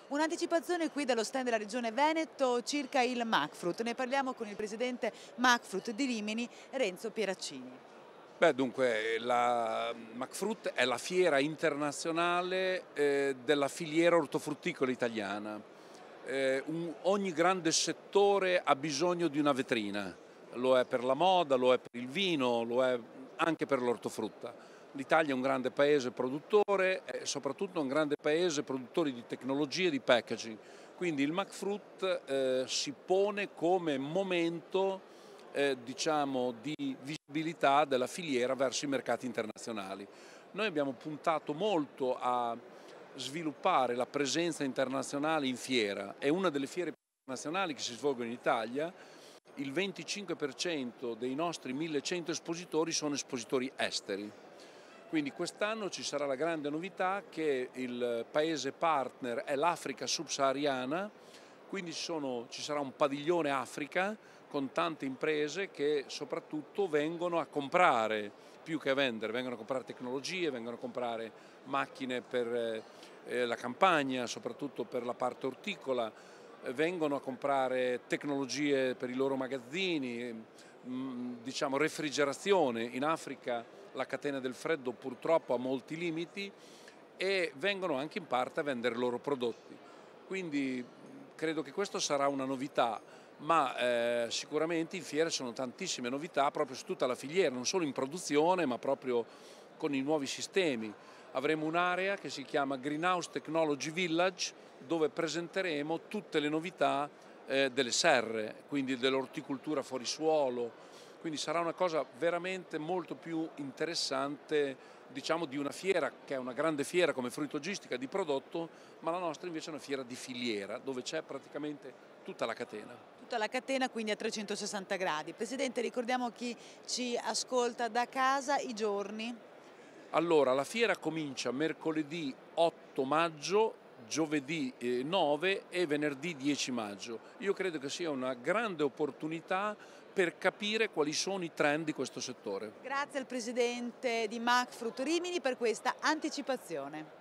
Un'anticipazione qui dallo stand della Regione Veneto circa il Macfrut. Ne parliamo con il presidente Macfrut di Rimini, Renzo Pieraccini. Dunque, la Macfrut è la fiera internazionale della filiera ortofrutticola italiana. Ogni grande settore ha bisogno di una vetrina, lo è per la moda, lo è per il vino, lo è anche per l'ortofrutta. L'Italia è un grande paese produttore e soprattutto un grande paese produttore di tecnologie e di packaging. Quindi il Macfrut si pone come momento diciamo, di visibilità della filiera verso i mercati internazionali. Noi abbiamo puntato molto a sviluppare la presenza internazionale in fiera. È una delle fiere internazionali che si svolgono in Italia. Il 25% dei nostri 1100 espositori sono espositori esteri. Quindi quest'anno ci sarà la grande novità che il paese partner è l'Africa subsahariana, quindi ci sarà un padiglione Africa con tante imprese che soprattutto vengono a comprare, più che a vendere, vengono a comprare tecnologie, vengono a comprare macchine per la campagna, soprattutto per la parte orticola, vengono a comprare tecnologie per i loro magazzini, diciamo refrigerazione. In Africa la catena del freddo purtroppo ha molti limiti e vengono anche in parte a vendere i loro prodotti. Quindi credo che questo sarà una novità, ma sicuramente in fiera ci sono tantissime novità proprio su tutta la filiera, non solo in produzione ma proprio con i nuovi sistemi. Avremo un'area che si chiama Greenhouse Technology Village dove presenteremo tutte le novità delle serre, quindi dell'orticoltura fuori suolo, quindi sarà una cosa veramente molto più interessante, diciamo, di una fiera che è una grande fiera come fruttogistica di prodotto, ma la nostra invece è una fiera di filiera dove c'è praticamente tutta la catena. Tutta la catena quindi a 360 gradi. Presidente, ricordiamo a chi ci ascolta da casa i giorni. Allora, la fiera comincia mercoledì 8 maggio, giovedì 9 e venerdì 10 maggio. Io credo che sia una grande opportunità per capire quali sono i trend di questo settore. Grazie al presidente di Macfrut Rimini per questa anticipazione.